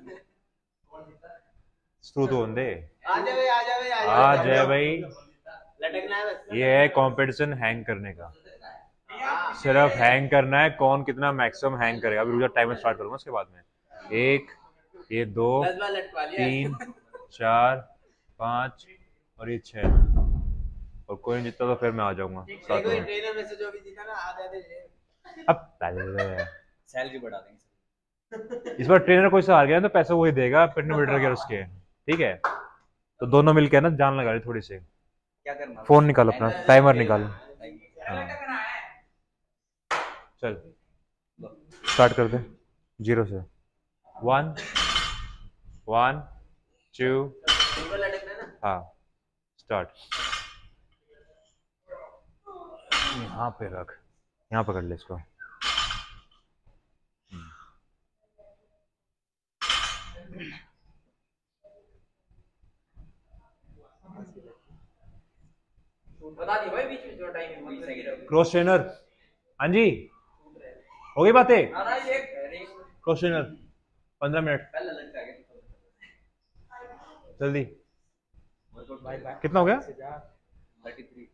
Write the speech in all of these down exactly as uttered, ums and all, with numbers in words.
Screw तो होंगे। आ जा भाई, आ जा भाई, आ जाए भाई। लटकना है बस। ये है कंपटीशन हैंग करने का, सिर्फ हैंग करना है, कौन कितना मैक्सिमम हैंग करेगा। अभी रुक टाइमर स्टार्ट करूंगा उसके बाद में। एक, ये दो, दस बार लटका लिया। तीन, चार, पाँच और ये छह। और कोई नहीं जीता तो फिर मैं आ जाऊंगा साथ देखो ये में। ट्रेनर में से जो भी जीता ना आधे आधे ले। अब पहले सैलरी बढ़ा देंगे। इस बार ट्रेनर कोई से हार गया ना तो पैसा वही देगा पिटने बिटर के उसके, ठीक है। तो दोनों मिलके ना जान लगा रही थोड़ी सी। क्या करना? फोन निकाल अपना, टाइमर निकाल। हाँ। चल स्टार्ट कर दे जीरो से। वन, वन, टू, हाँ स्टार्ट। यहाँ पे रख, यहाँ पकड़ ले इसको। बता दी भाई बीच में जो टाइम है। क्रॉस ट्रेनर, हाँ जी हो गई बातें। क्रॉस ट्रेनर पंद्रह मिनट जल्दी। कितना हो गया? Thirty three.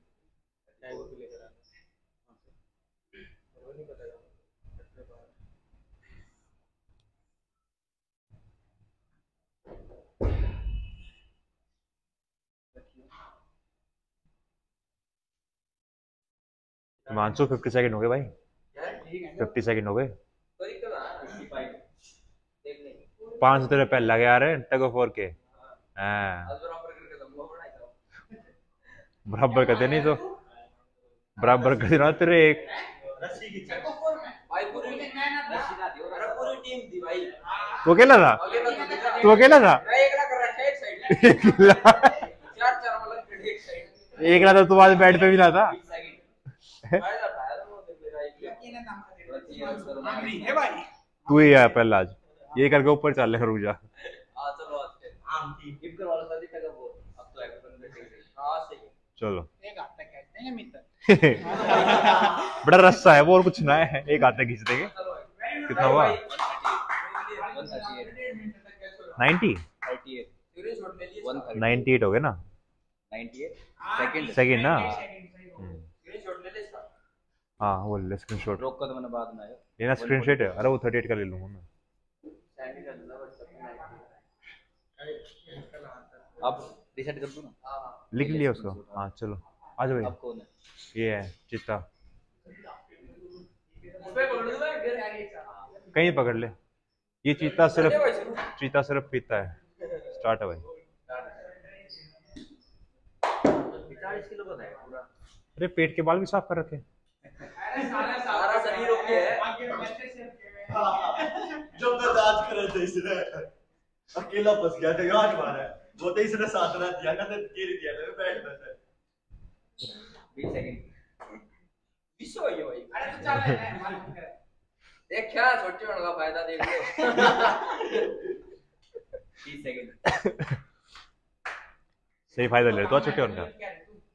मानसू फिफ्टी सेकंड हो गए भाई, फिफ्टी सेकंड हो गए। पांच सौ तेरे पहले लगे आ रहे टग ऑफ वॉर के। हाँ बराबर कर दे, नहीं तो बराबर कर देना तेरे एक। तू अकेला था? तू अकेला था? एक था तू आज बेड पे भी ना था। तू ही आया पहले आज, ये करके ऊपर चल ले। रुक जा। चलो बड़ा रस्सा है वो, और कुछ ना है। एक हाथ खींच देंगे। कितना हुआ? नाइन्टी नाइन्टी एट हो गया ना? सेकंड ना? हाँ वो ले स्क्रीनशॉट। रोक कर मैंने बाद में आया लेना स्क्रीनशॉट है। अरे वो थर्टी एट का ले लूंगा मैं। अब रीसेट कर दूं ना? लिख लिया उसको। हाँ चलो आ जाओ भाई। अब कौन है? ये है चित्ता। कहीं पकड़ ले। ये चीता सिर्फ चीता सिर्फ पीता है। स्टार्ट है भाई। अरे पेट के बाल भी साफ कर रखे। सारा शरीर ओके है। जब मैं जांच कर रहे थे इसने अकेला फंस गया था यार मारा वो तो इसने साथ ना दिया ना तो गिर गया मैं बैठ बैठा बीस सेकंड बीस हो गई भाई। अरे तो चल ले देख क्या छोटे होने का फायदा देख लो। तीस सेकंड सही फायदा ले तो छोटे होने का।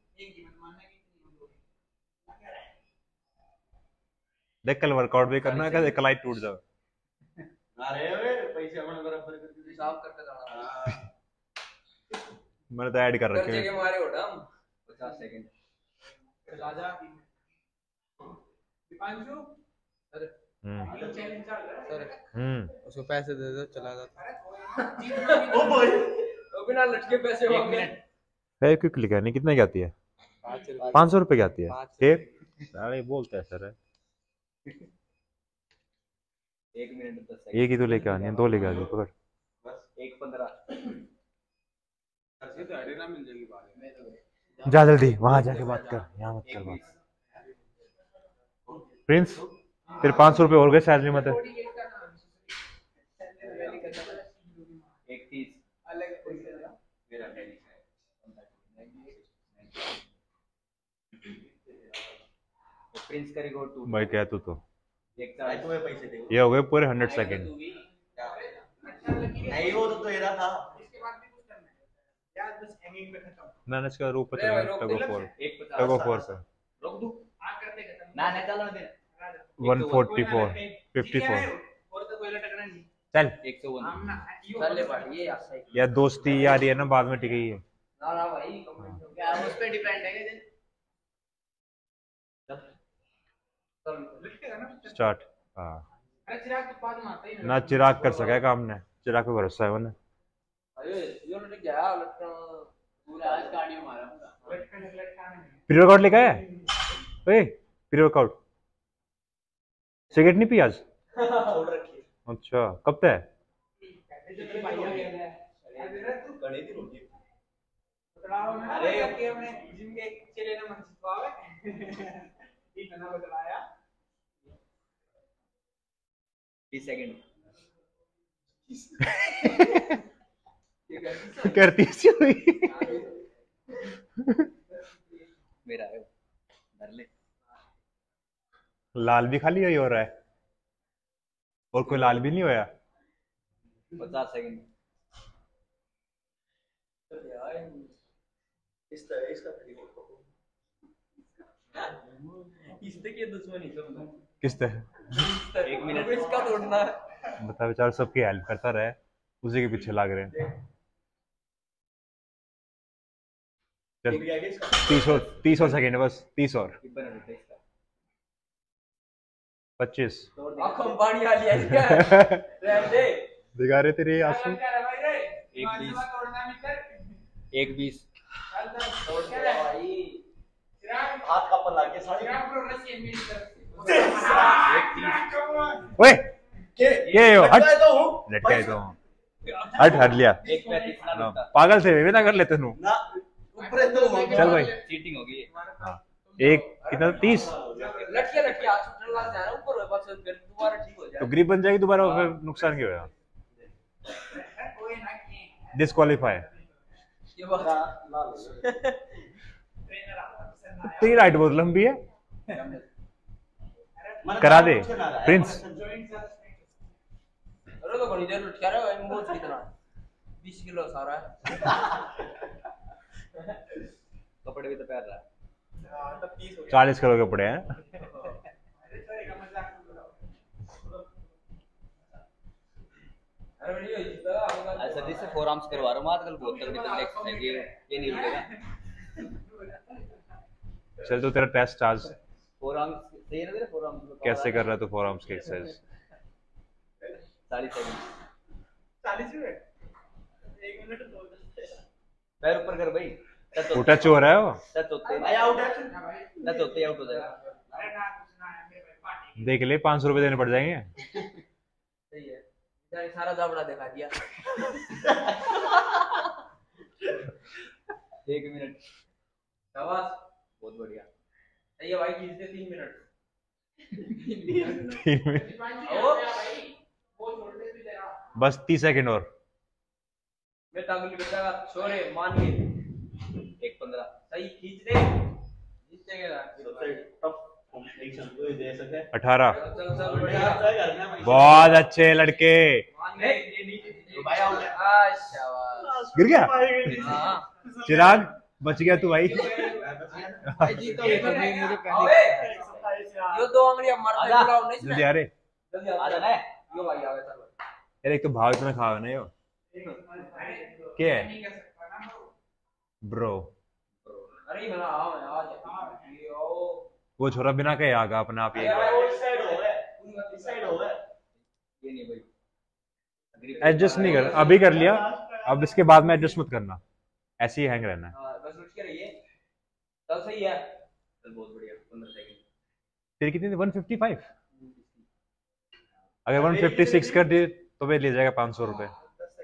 देख कल वर्कआउट भी करना है, कल लाइट टूट जाए। अरे वे पैसे अपन बराबर कर दे साफ करके जाना। मैंने तो ऐड कर रखे हैं। के मारे उठा हम पचास सेकंड। राजा दीपांशु सर हम्म चैलेंज चल रहा है सर। हम्म उसको पैसे दे दो चला जाता। ओ भाई तो बिना लटके पैसे एक मिनट है क्यों क्लिक करनी? कितने की आती है? पाँच सौ रुपए की आती है। ठीक अरे बोलते हैं सर। एक मिनट दस सेकंड। एक ही तो लेके आनी है, दो लेके आ गई पकड़। बस एक पंद्रह। ये तो अरेना मिल जाएगी बाद में। जा जल्दी वहां जाके बात कर, यहाँ मत कर बात। प्रिंस तेरे पाँच सौ रुपए और गए सैलरी मत। एक तीस प्रिंस का रिकॉर्ड टू भाई क्या तू तो एक भाई तुम्हें पैसे दे ये हो गए पूरे हंड्रेड सेकेंड। नहीं वो तो तेरा था इसके बाद भी कुछ करना है यार बस हैंगिंग पे खत्म। ना ना इसका रूप पे चला टग ऑफ वॉर। एक टग ऑफ वॉर पे रोक दूं? हां करते खत्म। ना ना चलो दे one forty four fifty four. और तो कोई लटकना नहीं। चल एक सौ वन चल ले भाई ये ऐसा ही यार दोस्ती यार ये ना बाद में टिकी है। ना ना भाई कमेंट हो गया उस पे डिपेंड है कि चल लिखेगा ना स्टार्ट। हाँ अरे चिराग तो पास मारता ही ना चिराग कर सका काम ने, चिराग पे भरोसा है उन्हें। अरे ये लट गया लटका पूरा आज कार्डियो मारा पूरा लटका लटका नहीं प्री वर्कआउट लेके आया ओए, प्री वर्कआउट सिगरेट नहीं पी आज? छोड़ रखी है। अच्छा कब तक है? कड़े की रोटी अरे ओके हमने जिम के चले ना मन सिखावे इतना बतलाया तीस सेकंड करती सी हुई। मेरा है धर ले। लाल भी खाली यही हो रहा है और कोई लाल भी नहीं होया। पचास सेकंड इस तरह इसका तरीका इससे के दुश्मनी समझो किस तरह? एक मिनट इसका तोड़ना है बता बेचारा सबकी हेल्प करता रहे, उसी के पीछे लाग रहे हैं। चल क्या है इसका तीस और तीस और सेकेंड बस, तीस और कितना रहता है इसका पच्चीस। तोड़ दे आंखों में पानी आ लिया क्या रहने दे दिखा रहे तेरे आंसू। एक बीस तोड़ना मित्र एक बीस चल चल तोड़ के भाई चिराग हाथ का पल्ला के साड़ी चिराग प्रो रशियन में ओए के ये हो हट लटकाए तो हूं लटकाए तो हट हट लिया। एक पैंतीस ना लगता पागल थे वे ना कर लेते नु। ना ऊपर तो हूं चल भाई चीटिंग होगी ये। हाँ एक कितना तीस लटके लटके हाथ छूटने लग जा रहा है ऊपर बस फिर दोबारा ठीक हो तो जाए ग्रिप बन जाएगी दोबारा, फिर नुकसान क्या होगा? डिस्क्वालीफाई। ये बात तेरी राइट बहुत लंबी है, करा दे प्रिंस। अरे तो बड़ी देर लटका रहा है बहुत कितना बीस किलो सारा कपड़े भी तो पहन रहा है। हां तब तीस हो गया चालीस किलो के पड़े हैं। अरे वीडियो जीता होगा ऐसा जैसे फोर आर्म्स करवा रहा हूँ आजकल, बहुत तगड़ी तगड़ी एक्सरसाइज ये ये नहीं रुकेगा। चल तो तेरा टेस्ट आज फोर आर्म्स सही है ना तेरे फोर आर्म्स कैसे कर रहा है तू फोर आर्म्स की एक्सरसाइज? चालीस सेकंड चालीस मिनट एक मिनट दो पैर ऊपर कर भाई। टच वो टच हो रहा है वो। टच होते भाई आउट है टच होते आउट हो जाएगा। अरे ना कुछ ना है मेरे भाई पार्टी देख ले पाँच सौ रुपए देने पड़ जाएंगे। सही है इधर सारा जाबड़ा दिखा दिया एक मिनट शाबाश बहुत बढ़िया। सही है भाई खींचते तीन मिनट तीन मिनट ओ वो छोड़ दे तू जरा बस तीस सेकंड और। मैं तांगली बेटा छोरे मान के एक पंद्रह सही खींच दे जीतने के बाद सबसे टफ कॉम्पिटिशन कोई दे सके अठारह। चल चल बढ़िया बढ़िया करना है बहुत अच्छे लड़के। मान ले ये नहीं भाई आउट है आ शाबाश गिर गया हां चिराग, बच गया तू भाई। भाई जीतो ये तो नहीं मुझे पहले यो दो अंगलियां मारते आजा। बुलाओ नहीं जल्दी आ रे जल्दी आ आ जाना है। यो भाई आ गया चल यार, एक तो भाव इतना खाओ ना यो क्या है ब्रो। अरे मेरा आओ आ जा ये ओ वो छोरा बिना कहे आगा अपने आप ये इस साइड हो है इस साइड हो है ये नहीं भाई एडजस्ट नहीं कर, अभी कर लिया, अब इसके बाद में एडजस्ट मत करना, ऐसे ही हैंग रहना है। हां बस रुक के रहिए चल सही है चल बहुत बढ़िया पंद्रह सेकंड। तेरी कितनी थी? One fifty five. अगर वन फिफ्टी सिक्स कर दिए तो वे ले जाएगा पाँच सौ रुपए।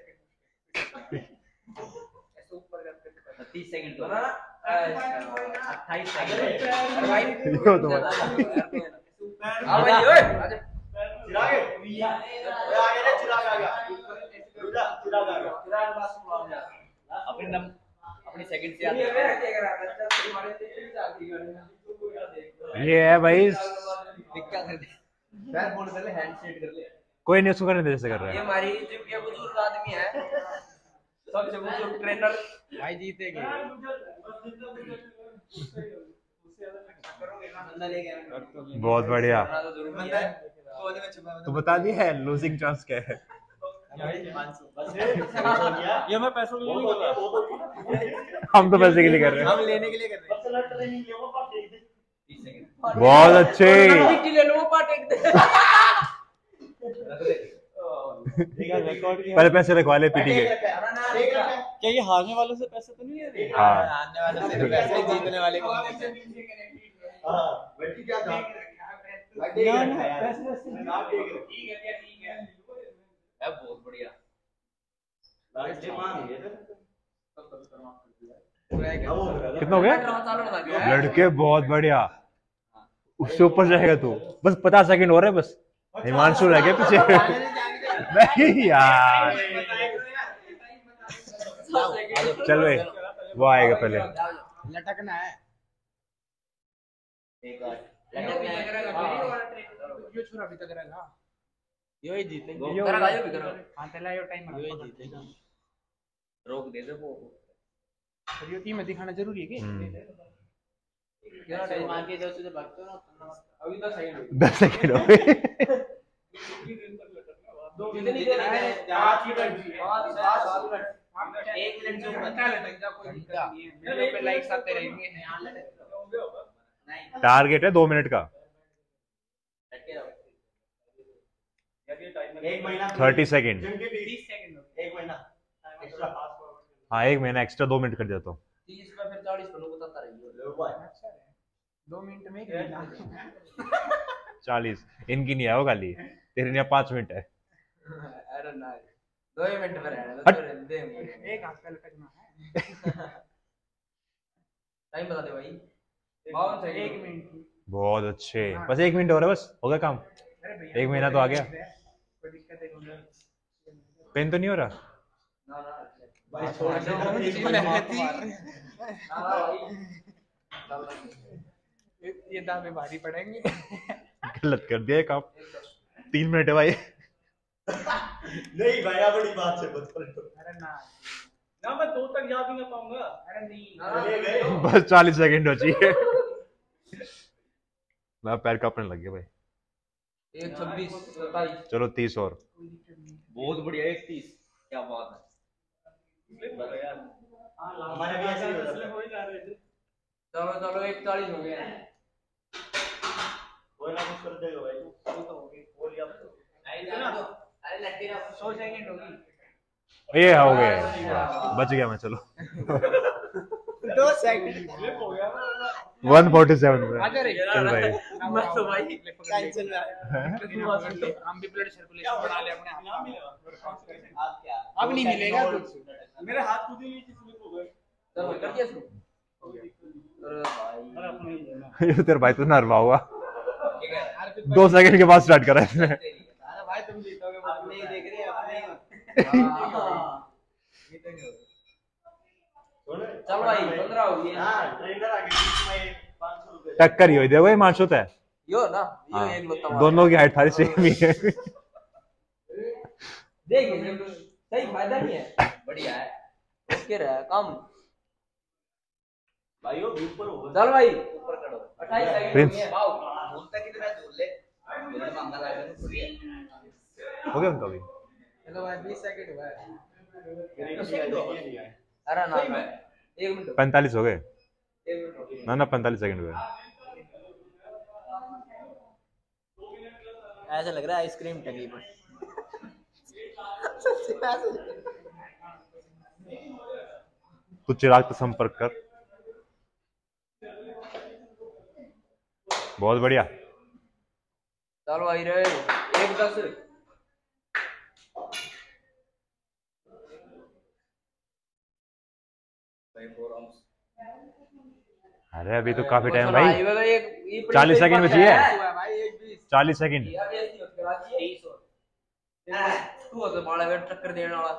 ऐसे ऊपर करके तीस सेकंड तो ना अट्ठाईस सेकंड। अरे भाई यो तो हां भाई ओए आजा चिराग ओए आ गया रे चिराग आ गया रुजा चिराग आ गया चिराग पास में आ जा अपने नम अपनी सेकंड से ये आते मेरा हैं। क्या कर रहा है अच्छा तुम्हारे से चली जाती है ये है भाई, क्या कर दे पैर बोल कर ले हैंड स्ट्रेट कर ले। कोई नहीं उसको करने दे जैसे कर रहा ये है। हमारी जिम के बुजुर्ग आदमी है सबसे बुजुर्ग ट्रेनर भाई जीतेंगे। बंदा ले गया बहुत बढ़िया। तो जरूरी है तो बता दिया है लूजिंग चांस क्या है। ये मैं पैसों के लिए नहीं कर रहा। हम तो पैसे के लिए कर रहे हैं। हम लेने के लिए कर रहे हैं। बहुत अच्छे। ले लो पार्ट एक दे। पहले पैसे रखवा ले पीटी के। क्या ये हारने वालों से पैसे तो नहीं ले रहे? हाँ। हारने वालों से पैसे ही जीतने वाले को देते हैं। हां बैठी क्या था बैठी ना, ना, पैसे पैसे ठीक है ठीक है है बहुत बढ़िया। लास्ट मान ये कितना हो गया? चालू लगा दिया है। लड़के बहुत बढ़िया। उससे ऊपर जाएगा तू। बस पचास सेकंड हो रहे बस। हिमांशु रह गया पीछे। नहीं यार। चल भाई वो आएगा पहले। लटकना है। एक बार ये छोरा अभी तक रहेगा। यो ही जीतेगा। यो करा यो भी करो। हां चला यो टाइम यो ही जीतेगा। रोक दे दे वो। और यो टीम में दिखाना जरूरी है कि क्या टाइम मार के दो से भागते हो ना अभी दस सेकंड दस सेकंड हो गए। दो कितनी देर है? पाँच मिनट पाँच सात मिनट एक मिनट जो घंटा लटक जा कोई दिक्कत नहीं है। वीडियो पे लाइक्स आते रहेंगे। टारगेट है दो मिनट का। एक महीना थर्टी सेकंड। तीस सेकंड एक महीना एक्स्ट्रा हाँ एक महीना एक्स्ट्रा दो मिनट कर देता हूँ। तीस का फिर चालीस पर लोग बताता रहिए। अच्छा है। दो मिनट में एक मिनट। चालीस इनकी नहीं है वो गाली। तेरे लिए पाँच मिनट है। अरे ना दो ही मिनट में रहने हट। दो दे एक हाथ पे लटकना है। टाइम बता दे भाई। बावन सेकंड एक मिनट। बहुत अच्छे। बस एक मिनट हो रहा है बस हो गया काम। अरे भैया एक महीना तो आ गया। कोई दिक्कत है नहीं। पेन तो नहीं हो रहा? ना ना भाई छोड़ दो ये दावे भारी पड़ेंगे। गलत कर दिया काम। तीन मिनट है भाई। नहीं भैया बड़ी बात से मत करो अरे ना ना मैं दो तक याद ही ना पाऊंगा अरे नहीं चले गए बस चालीस सेकंड हो चाहिए। मैं पैर कांपने लग गया भाई। एक छब्बीस सत्ताईस चलो तीस और। बहुत बढ़िया एक तीस क्या बात है। हमारे भी ऐसे ही हो रहा है चलो चलो एक चालीस हो गया। कोई ना कुछ कर देगा भाई तो हो गई बोल लिया अरे लट्टी ना सौ सेकंड होगी ये हो गए बच गया मैं। चलो दो सेकंड हो गया वन फोर्टी सेवन में। आजा रे चल भाई। मैं तो भाई टेंशन में हम भी ब्लड सर्कुलेशन बढ़ा ले अपने आप क्या अब नहीं मिलेगा कुछ मेरे हाथ खुद ही नीचे स्लिप हो गए चलो कर दिया शुरू। अरे भाई ये तेरा भाई तो नरवा हुआ। ठीक है दो सेकंड के बाद स्टार्ट करा इसने। अरे भाई तुम जीतोगे अपने ही देख रहे हैं अपने ही। चल भाई पंद्रह हो गए। हां ट्रेनर आगे बीच में पाँच सौ रुपए टक्कर ही हुई देखो ये मानसो है। यो ना यो हाँ। एक लोता दोनों की हाइट थारी सेम ही है। देख सही फायदा नहीं है बढ़िया है ओके रहा काम। भाई वो ऊपर होगा चल भाई ऊपर करो अट्ठाईस सेकंड प्रिंस। हो गए वाओ बोलता कितना जोर ले बोलने मांगा लगा तो बढ़िया हो गया उनका भी। चलो भाई बीस सेकंड हुआ है अरे ना ना एक मिनट पैंतालीस हो गए। एक मिनट हो गया। ना ना पैंतालीस सेकंड हुए। ऐसा लग रहा है आइसक्रीम टंगी पर तू चिराग से संपर्क कर। बहुत बढ़िया। चल भाई रे एक दस अरे अभी तो काफी टाइम भाई। भाई चालीस सेकंड बची है। भाई एक बीस चालीस सेकंड। तू तो बाड़ा वेट टक्कर देने वाला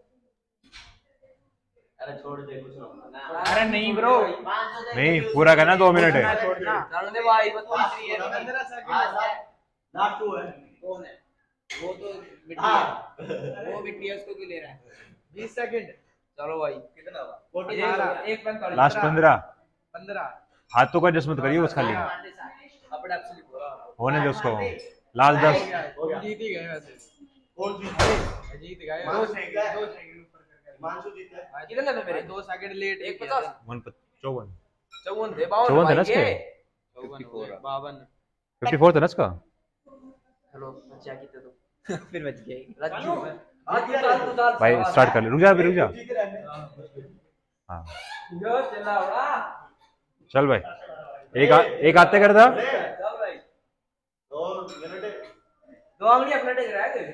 अरे छोड़ दे कुछ ना अरे नहीं ब्रो नहीं पूरा करना दो मिनट है। छोड़ना चल दे भाई बस तीसरी है पंद्रह सेकंड लास्ट टू है कौन है वो तो बिट्टी हां है वो बिट्टी है उसको क्यों ले रहा है बीस सेकंड चलो भाई कितना हुआ अठारह एक पैंतालीस लास्ट पंद्रह। पंद्रह हाथों को एडजस्ट मत करिए बस खाली अपने आप स्लिप हो रहा होने दे उसको। लास्ट दस। जीत ही गए वैसे कौन जीत गए? जीत गए दो दो सेकंड सेकंड दो सेकंड ऊपर कर कर हिमांशु जीत गया। कितने थे मेरे? दो सेकंड लेट एक पचास वन चौवन चौवन थे बावन चौवन थे ना भाई इसके? ये। चौवन बावन फिफ्टी फोर था ना इसका? हेलो बच्चा कितने तो फिर बच गए राजू आज तू चाल तू चाल भाई स्टार्ट कर ले, रुक जा अभी, रुक जा। हाँ जो चला उड़ा चल भाई, एक आ, एक आते कर दा। चल भाई और मिनट दो आंगली अपने टेक रह गए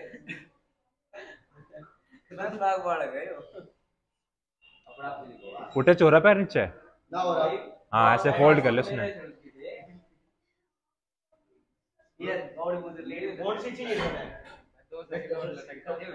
दस लाख बढ़ गए हो अपना उठे चोरा पैर नीचे। ना हो रहा। हाँ ऐसे फोल्ड कर ले उसने। ये और मुझे ले कौन सी चाहिए तुम्हें? दो सेकंड और लगता है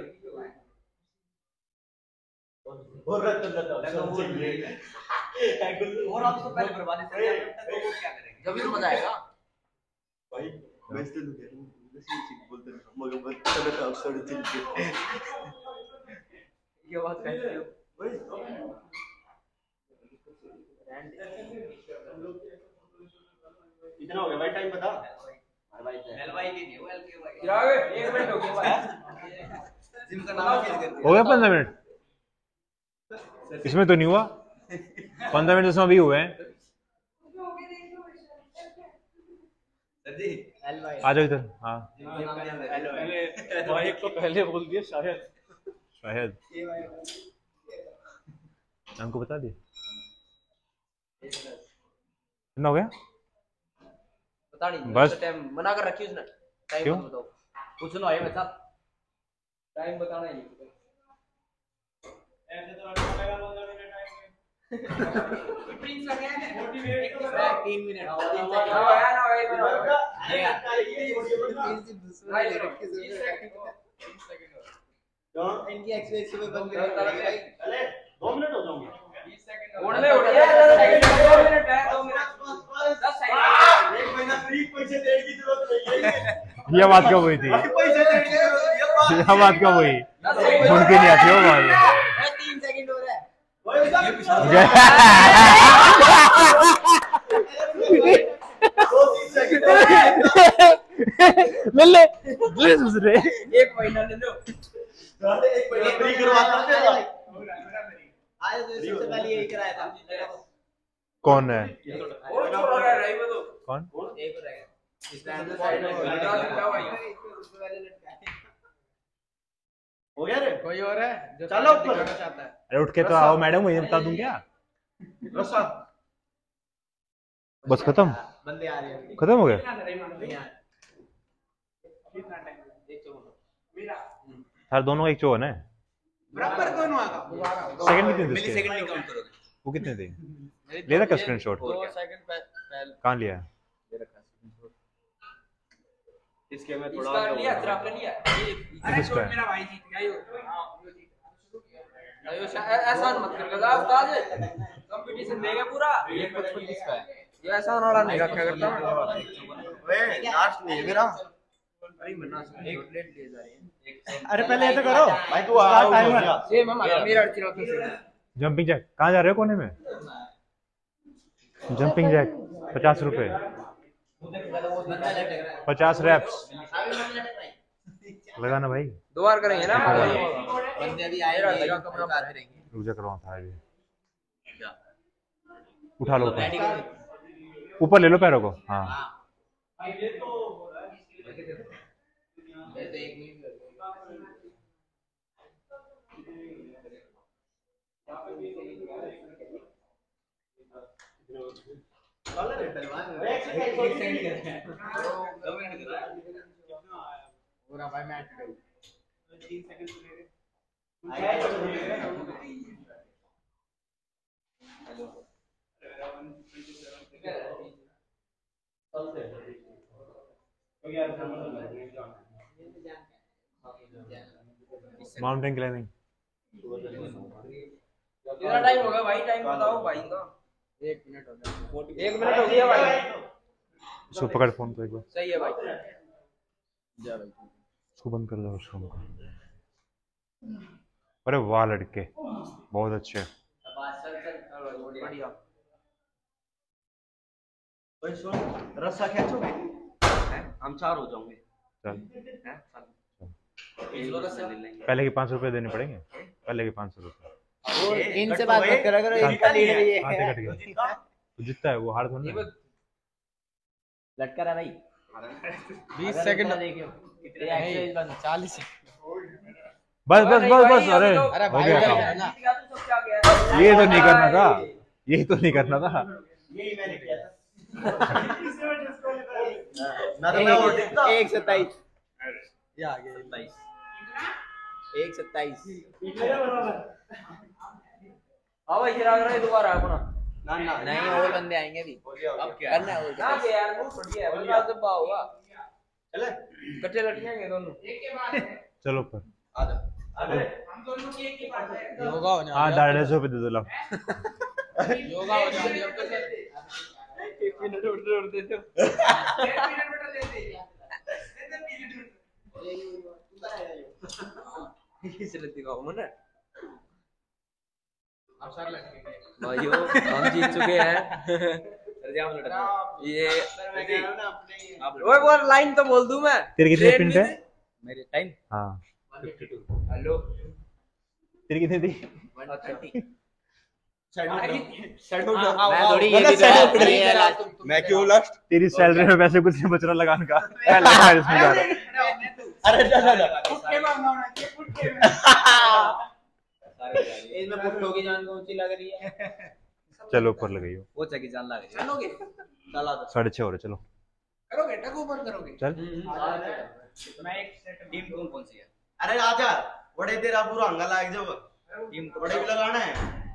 और रतन रतन चाहिए। और आप तो पहले बर्बादी कर रहे हैं तो वो क्या करेंगे जब भी तो मजा आएगा भाई मैं इसलिए लुक है वैसे चीज बोलते हैं मगर मैं चलो तो अक्सर चिल्के ये बात कहते हो भाई कितना हो गया भाई टाइम बता। एल भाई की नहीं वो एल के भाई चिराग एक मिनट हो गया भाई जिम का नाम चेंज कर हो गया पंद्रह मिनट? इसमें तो नहीं हुआ, पंद्रह मिनट इसमें अभी हुए हैं। सदी एल भाई आ जाओ इधर। हाँ पहले भाई एक तो पहले बोल दिया शायद शायद हमको बता दिए कितना हो गया? पता नहीं बस। टाइम मना कर रखी उसने टाइम क्यों? बताओ कुछ ना है बता टाइम बताना ही ऐसे तो लगेगा पंद्रह मिनट टाइम प्रिंस लगे हैं मोटिवेट तीन मिनट ना है ना भाई इनकी एक्सरसाइज सुबह बंद कर अरे दो मिनट हो जाओगे। बीस सेकंड उड़ ले उड़ ले दो मिनट है दो मिनट दस सेकंड एक महीना फ्री पैसे देने की जरूरत नहीं है। ये बात कब हुई थी? पैसे देने की जरूरत नहीं है। यह बात कब हुई? सुन के नहीं आती वो बात। तीन सेकंड हो रहा है दो तीन सेकंड ले ले ले दूसरे। एक महीना ले लो एक महीना फ्री करवाता है। आज तो सबसे पहले यही कराया था कौन है? और छोड़ रहा है रही वो तो कौन? एक हो रहेगा स्टैंड साइड में हो गया रे कोई और है जो चलो ऊपर। दिखाना चाहता है अरे उठ के तो आओ मैडम, मुझे बता दूं क्या? रसा बस खत्म बंदे आ रहे हैं खत्म हो गया? कितना टाइम एक चौवन मेरा हर दोनों का एक चौवन है। बराबर दोनों आगा सेकंड कितने थे मिली इसके? सेकंड नहीं काउंट करोगे वो कितने थे? ले रखा स्क्रीनशॉट? दो सेकंड पहले कहाँ लिया? ले रखा स्क्रीनशॉट इसके में थोड़ा इसका लिया तेरा आपने लिया अरे किसका है? मेरा भाई जीत गया ये हां वो जीत अयो ऐसा मत कर गजा उस्ताद कंपटीशन देगा पूरा ये पचपन किसका है ये ऐसा वाला नहीं रखा करता मैं ओए लास्ट नहीं है मेरा। अरे मन्ना एक प्लेट ले जा रही है अरे पहले ये तो करो भाई तू आ टाइमर सेम हम मेरा चिरा की जंपिंग जैक कहाँ जा रहे हो? कोने में जंपिंग जैक पचास रुपए पचास रैप्स लगाना भाई। दो बार करेंगे ना बंदे अभी आए मेरा नहीं लगा कमरा बाहर रहेंगे रुक जा करवा था अभी। उठा लो ऊपर ऊपर ले लो पैरों को। हाँ ये तो ये तो एक मिनट पूरा भाई मैच गई तीन सेकंड ले रहे माउंटेन क्लाइंबिंग कितना टाइम हो गया भाई? टाइम बताओ भाई का। एक मिनट हो गया एक मिनट हो गया भाई। इसको पकड़ फोन को एक बार, सही है भाई जा भाई इसको बंद कर दो उसको। अरे वाह लड़के बहुत अच्छे। चल चल बढ़िया ओए सुन रस्सा खींचोगे? हम चार हो जाओगे। चल हैं? पहले के पाँच सौ रुपए देने पड़ेंगे, पहले के पाँच सौ रुपए। इनसे बात मत करा करो, इनका लीड है ये। कहाँ से कट गया? तो जितना है वो हार थोड़ी ना है। लटका रहा भाई बीस सेकंड देखियो कितने एक्सरसाइज बन चालीस। बस बस बस बस अरे अरे हो भाई गया का काम। है ना। ये तो नहीं करना था, ये तो नहीं करना था। यही मैंने किया था। ना तो मैं और दिखता। एक सत्ताईस ये आ गया सत्ताईस एक सत्ताईस। अब भाई चिराग रहा है दोबारा अपना ना ना नहीं और बंदे आएंगे भी, अब क्या करना है और ना क्या। के यार मुंह फट गया बंदा तो बा होगा चले कट्टे लटकेंगे दोनों। एक के बाद है। चलो पर आ जा हम दोनों की एक ही बात है। योगा होने हाँ ढाई सौ पे दे दो लो। योगा हो जाती है अब तो सर एक मिनट उठ रहे उठ देते हो डेढ़ मिनट बेटा दे दे। दे दे मिनट। इसलिए दिखाओ मुझे अब सर लटके गए। भाइयों हम जीत चुके हैं। जाम लटक ये ओए वो लाइन तो बोल दूं मैं। तेरे कितने ट्रेन पिंट में है? मेरे टाइम हाँ हेलो तेरी कितनी थी? मैं थोड़ी ये भी तो ये है लास्ट। मैं क्यों लास्ट तेरी सैलरी में पैसे कुछ नहीं बच रहा लगान का। पहले मैं इसमें जा रहा हूँ। अरे जा जा जा पुट्टे मांगना होना चाहिए पुट्टे में। इसमें पुट्टो की जान ऊंची लग रही है। चलो ऊपर लगाइयो। वो चकी जान लग रही है। चलोगे? चला दो साढ़े छह हो रहे चलो करोगे टक ऊपर करोगे? चल। मैं एक सेट टीम कौन कौन सी है? अरे आजा बड़े तेरा पूरा हंगा लाग जाओ टीम बड़े भी लगाना है